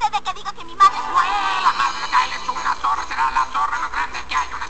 puede que diga que mi madre es... La madre de Kyle es una zorra, será la zorra más grande que hay. Una